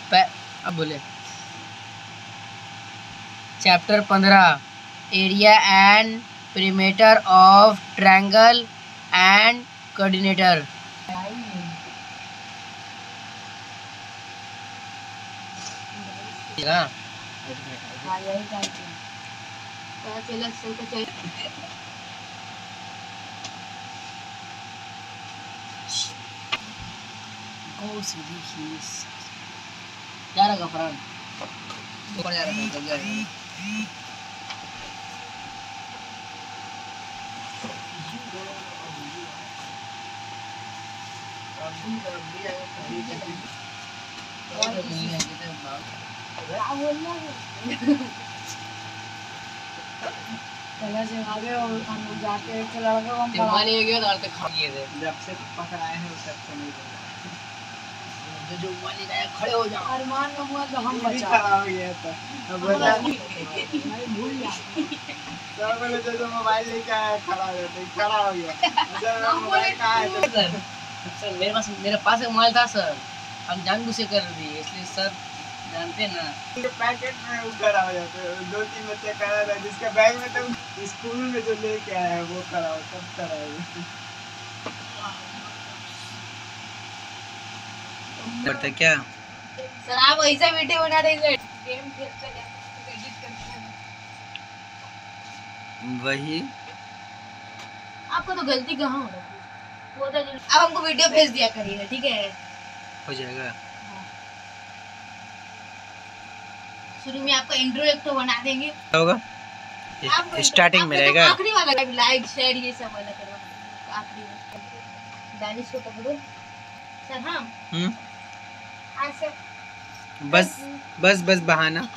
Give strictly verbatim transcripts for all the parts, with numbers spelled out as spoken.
अब बोले चैप्टर पंद्रह area and perimeter of triangle and coordinator. क्या रखा फरहान? ऊपर जा रहा है, जल्दी आ रहा है। चला से आगे और हम लोग जाके एक लड़का को हम जमाने हो गया तो खा लिए थे। जब से पकड़ाए हैं उस तक से नहीं बोला। जो जो वाली गया खड़े हो जाओ। अरमान का हुआ तो हम बचा। खड़ा हो गया था। अब बता मैं भूल गया। सब बोले जो जो मोबाइल लेके आया खड़ा हो गया, खड़ा हो गया। जब मोबाइल कहाँ है सर? सर मेरे पास मेरे पास एक मोबाइल था सर, हम जानबूझ के कर दिए इसलिए सर जानते ना। पैकेट में वो खड़ा हो जाते हैं। दो तीन बच्चे खड़ा था जिसका बैग में तो स्कूल में जो लेके आया है वो खड़ा हो सब खड़ा हो करते क्या सर आप ऐसा वीडियो बना रहे हैं गेम खेल कर एडिट करते हैं। वही आपको तो गलती कहाँ हो रही है वो तो अब हमको वीडियो भेज दिया करिए, ठीक है? हो जाएगा। शुरू में आपका इंट्रो एक तो बना देंगे। क्या होगा? स्टार्टिंग में रहेगा। तो आखिरी वाला लाइक शेयर ये सब वाला करवा आखिरी में। दानिश को पकड़ो सर। हाँ हम्म हाँ सर। बस बस बस बहाना।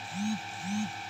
है।